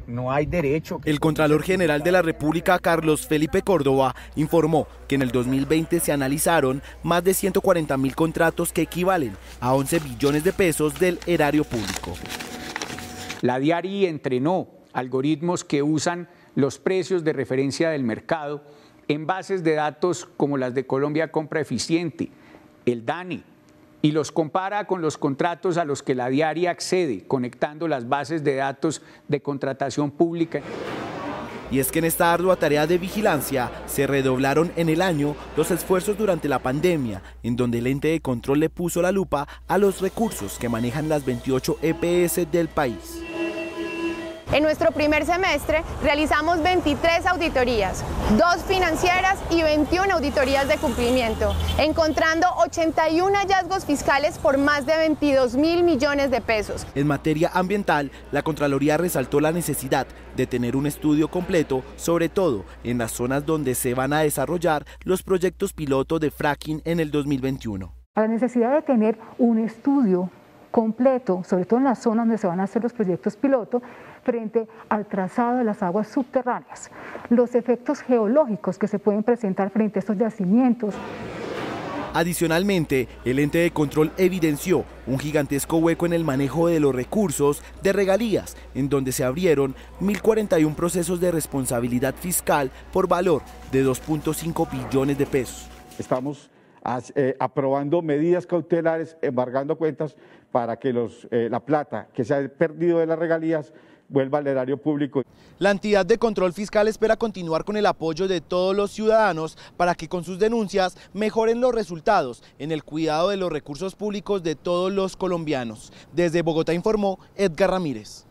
no hay derecho. El Contralor General de la República, Carlos Felipe Córdoba, informó que en el 2020 se analizaron más de 140.000 contratos que equivalen a 11 billones de pesos del erario público. La DIARI entrenó algoritmos que usan los precios de referencia del mercado en bases de datos como las de Colombia Compra Eficiente, el DANE, y los compara con los contratos a los que la DIARI accede, conectando las bases de datos de contratación pública. Y es que en esta ardua tarea de vigilancia se redoblaron en el año los esfuerzos durante la pandemia, en donde el ente de control le puso la lupa a los recursos que manejan las 28 EPS del país. En nuestro primer semestre realizamos 23 auditorías, 2 financieras y 21 auditorías de cumplimiento, encontrando 81 hallazgos fiscales por más de 22.000 millones de pesos. En materia ambiental, la Contraloría resaltó la necesidad de tener un estudio completo, sobre todo en las zonas donde se van a desarrollar los proyectos piloto de fracking en el 2021. La necesidad de tener un estudio completo, sobre todo en las zonas donde se van a hacer los proyectos piloto, frente al trazado de las aguas subterráneas, los efectos geológicos que se pueden presentar frente a estos yacimientos. Adicionalmente, el ente de control evidenció un gigantesco hueco en el manejo de los recursos de regalías, en donde se abrieron 1.041 procesos de responsabilidad fiscal por valor de 2.5 billones de pesos. Estamos aprobando medidas cautelares, embargando cuentas para que la plata que se ha perdido de las regalías vuelva al erario público. La entidad de control fiscal espera continuar con el apoyo de todos los ciudadanos para que con sus denuncias mejoren los resultados en el cuidado de los recursos públicos de todos los colombianos. Desde Bogotá informó Edgar Ramírez.